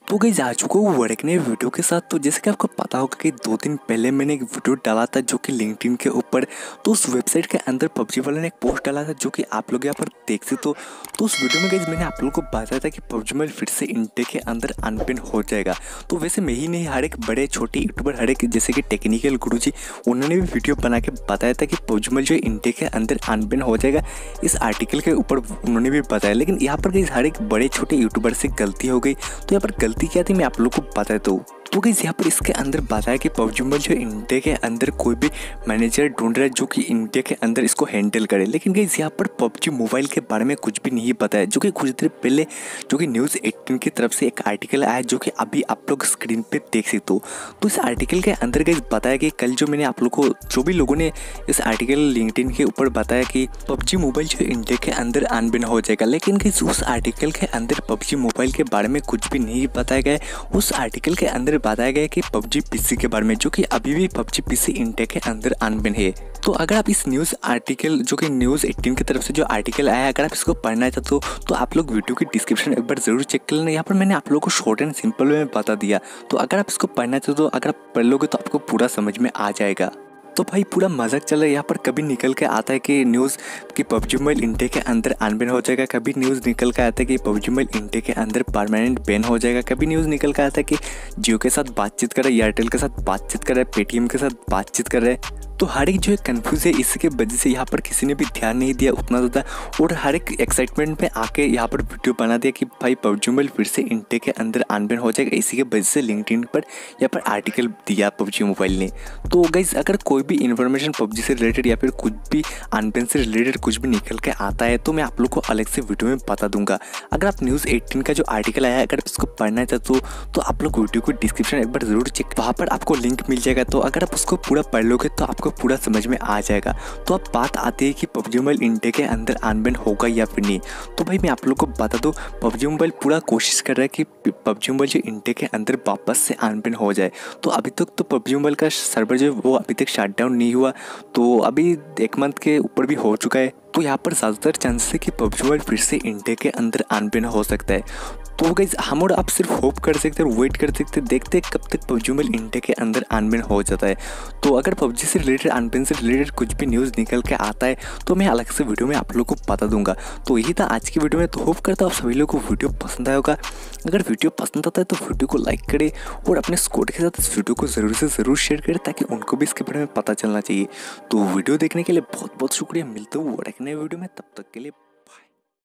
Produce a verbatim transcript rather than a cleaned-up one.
तो गाइस आ चुका हूँ वर्क नए वीडियो के साथ। तो जैसे कि आपको पता होगा कि दो दिन पहले मैंने एक वीडियो डाला था जो कि लिंक्डइन के ऊपर। तो उस वेबसाइट के अंदर पबजी वाले ने एक पोस्ट डाला था जो कि आप लोग यहाँ पर देख सकते हो। तो उस वीडियो में गाइस मैंने आप लोगों को बताया था कि पबजी मोबाइल फिर से इंडिया के अंदर अनबैन हो जाएगा। तो वैसे मैं ही नहीं, हर एक बड़े छोटे यूट्यूबर, हर एक जैसे कि टेक्निकल गुरुजी, उन्होंने भी वीडियो बना के बताया था कि पबजी मोबाइल जो इंडिया के अंदर अनबैन हो जाएगा। इस आर्टिकल के ऊपर उन्होंने भी बताया, लेकिन यहाँ पर गाइस हर एक बड़े छोटे यूट्यूबर से गलती हो गई। तो यहाँ पर गलती क्या थी मैं आप लोग को बता दूँ। तो गाइस यहाँ पर इसके अंदर बताया कि पबजी मोबाइल जो इंडिया के अंदर कोई भी मैनेजर ढूंढ रहा है जो कि इंडिया के अंदर इसको हैंडल करे। लेकिन गाइस यहाँ पर पबजी मोबाइल के बारे में कुछ भी नहीं पता है, जो कि कुछ देर पहले जो कि न्यूज़ अठारह की तरफ से एक आर्टिकल आया जो कि अभी आप लोग स्क्रीन पे देख सकते हो। तो इस आर्टिकल के अंदर गाइस बताया कि कल जो मैंने आप लोग को, जो भी लोगों ने इस आर्टिकल लिंक्डइन के ऊपर बताया कि पबजी मोबाइल जो इंडिया के अंदर अनबैन हो जाएगा, लेकिन गाइस उस आर्टिकल के अंदर पबजी मोबाइल के बारे में कुछ भी नहीं बताया गया। उस आर्टिकल के अंदर बताया गया कि पबजी पीसी के बारे में, जो कि अभी भी पबजी पीसी इंडिया के अंदर अनबैन है। तो अगर आप इस न्यूज़ आर्टिकल जो कि न्यूज़ अठारह की तरफ से जो आर्टिकल आया है, अगर आप इसको पढ़ना चाहते हो तो आप लोग वीडियो की डिस्क्रिप्शन एक बार जरूर चेक कर लेना। यहाँ पर मैंने आप लोगों को शॉर्ट एंड सिंपल में बता दिया। तो अगर आप इसको पढ़ना चाहते हो, अगर आप पढ़ लोगे तो आपको पूरा समझ में आ जाएगा। तो भाई पूरा मजाक चल रहा है यहाँ पर। कभी निकल के आता है कि न्यूज़ कि पबजी मोबाइल इंडिया के अंदर अनबैन हो जाएगा, कभी न्यूज़ निकल के आता है कि पबजी मोबाइल इंडिया के अंदर परमानेंट बैन हो जाएगा, कभी न्यूज़ निकल के आता है कि जियो के साथ बातचीत कर रहा है, एयरटेल के साथ बातचीत कर रहा है, पेटीएम के साथ बातचीत कर रहा है। तो हर एक जो है कन्फ्यूज है, इसके वजह से यहाँ पर किसी ने भी ध्यान नहीं दिया उतना ज़्यादा, और हर एक एक्साइटमेंट में आके यहाँ पर वीडियो बना दिया कि भाई पबजी मोबाइल फिर से इंडिया के अंदर अनबैन हो जाएगा। इसी के वजह से लिंक्डइन पर यहाँ पर आर्टिकल दिया पबजी मोबाइल ने। तो गाइस अगर कोई भी इन्फॉर्मेशन पबजी से रिलेटेड या फिर कुछ भी अनबैन से रिलेटेड कुछ भी निकल के आता है तो मैं आप लोग को अलग से वीडियो में बता दूंगा। अगर आप न्यूज़ अठारह का जो आर्टिकल आया है, अगर आप इसको पढ़ना चाहते हो तो आप लोग वीडियो को डिस्क्रिप्शन एक बार जरूर चेक, वहाँ पर आपको लिंक मिल जाएगा। तो अगर आप उसको पूरा पढ़ लोगे तो आपको पूरा समझ में आ जाएगा। तो अब बात आती है कि पबजी मोबाइल इंडिया के अंदर अनबैन होगा या फिर नहीं। तो भाई मैं आप लोग को बता दूं, पबजी मोबाइल पूरा कोशिश कर रहा है कि पबजी मोबाइल जो इंडिया के अंदर वापस से अनबैन हो जाए। तो अभी तक तो पबजी मोबाइल का सर्वर जो वो अभी तक शट डाउन नहीं हुआ, तो अभी एक मंथ के ऊपर भी हो चुका है। तो यहाँ पर ज़्यादातर चांसेस है कि पबजी मोबाइल फिर से इंडिया के अंदर अनबैन हो सकता है। तो गाइस हम और आप सिर्फ होप कर सकते हैं, वेट कर सकते हैं, देखते हैं कब तक पबजी मोबाइल इंडिया के अंदर अनबैन हो जाता है। तो अगर पबजी से रिलेटेड अनबैन से रिलेटेड कुछ भी न्यूज़ निकल के आता है तो मैं अलग से वीडियो में आप लोग को बता दूंगा। तो यही था आज की वीडियो में। तो होप करता हूँ आप सभी लोगों को वीडियो पसंद आया होगा। अगर वीडियो पसंद आता है तो वीडियो को लाइक करें और अपने स्क्वाड के साथ इस वीडियो को ज़रूर से ज़रूर शेयर करें ताकि उनको भी इसके बारे में पता चलना चाहिए। तो वीडियो देखने के लिए बहुत बहुत शुक्रिया। मिलता हूँ और एक नए वीडियो में, तब तक के लिए।